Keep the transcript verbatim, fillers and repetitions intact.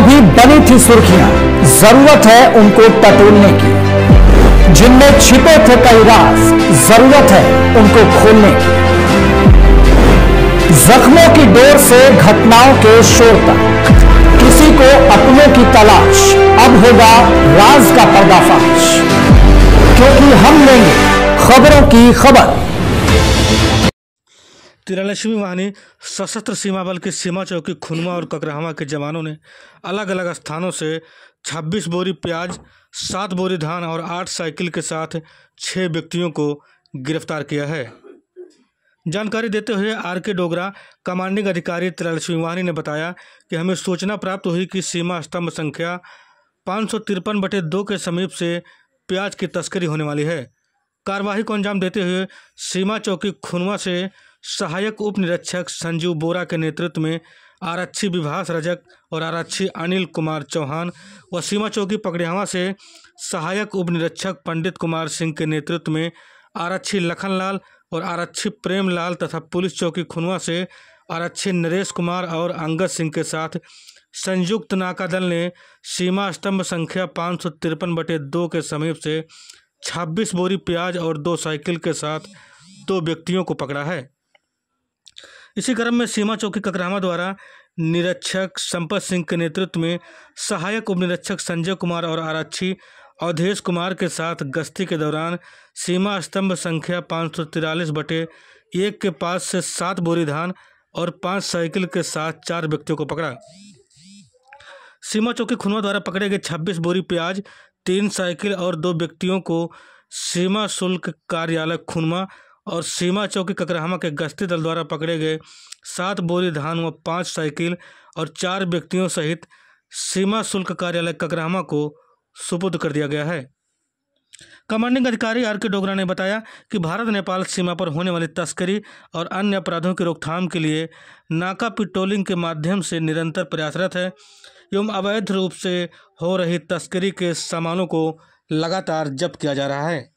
अभी बनी थी सुर्खियां, जरूरत है उनको टटोलने की। जिनमें छिपे थे कई राज, जरूरत है उनको खोलने की। जख्मों की डोर से घटनाओं के शोर तक, किसी को अपनों की तलाश, अब होगा राज का पर्दाफाश, क्योंकि हम लेंगे खबरों की खबर। तिरालीसवीं वाहिनी सशस्त्र सीमा बल की सीमा चौकी खुनवा और ककराहवा के जवानों ने अलग अलग स्थानों से छब्बीस बोरी प्याज, सात बोरी धान और आठ साइकिल के साथ छह व्यक्तियों को गिरफ्तार किया है। जानकारी देते हुए आर के डोगरा, कमांडिंग अधिकारी तिरालीसवीं वाहिनी ने बताया कि हमें सूचना प्राप्त हुई कि सीमा स्तंभ संख्या पाँच सौ तिरपन बटे दो के समीप से प्याज की तस्करी होने वाली है। कार्रवाई को अंजाम देते हुए सीमा चौकी खुनवा से सहायक उप निरीक्षक संजीव बोरा के नेतृत्व में आरक्षी विभास रजक और आरक्षी अनिल कुमार चौहान व सीमा चौकी पकड़ियावा से सहायक उप निरीक्षक पंडित कुमार सिंह के नेतृत्व में आरक्षी लखनलाल और आरक्षी प्रेमलाल तथा पुलिस चौकी खुनवा से आरक्षी नरेश कुमार और अंगद सिंह के साथ संयुक्त नाका दल ने सीमा स्तंभ संख्या पाँच सौ तिरपन बटे दो के समीप से छब्बीस बोरी प्याज और दो साइकिल के साथ दो व्यक्तियों को पकड़ा है। इसी क्रम में सीमा चौकी ककराहवा द्वारा निरीक्षक संपत सिंह के नेतृत्व में सहायक उप निरीक्षक संजय कुमार और आरक्षी अवधेश कुमार के साथ गश्ती के दौरान सीमा स्तंभ संख्या पाँच सौ तिरालीस बटे एक के पास से सात बोरी धान और पांच साइकिल के साथ चार व्यक्तियों को पकड़ा। सीमा चौकी खुनवा द्वारा पकड़े गए छब्बीस बोरी प्याज, तीन साइकिल और दो व्यक्तियों को सीमा शुल्क कार्यालय खुनवा और सीमा चौकी ककराहवा के गश्ती दल द्वारा पकड़े गए सात बोरी धान व पाँच साइकिल और चार व्यक्तियों सहित सीमा शुल्क कार्यालय ककराहवा को सुपुर्द कर दिया गया है। कमांडिंग अधिकारी आर के डोगरा ने बताया कि भारत नेपाल सीमा पर होने वाली तस्करी और अन्य अपराधों की रोकथाम के लिए नाका पेट्रोलिंग के माध्यम से निरंतर प्रयासरत है एवं अवैध रूप से हो रही तस्करी के सामानों को लगातार जब्त किया जा रहा है।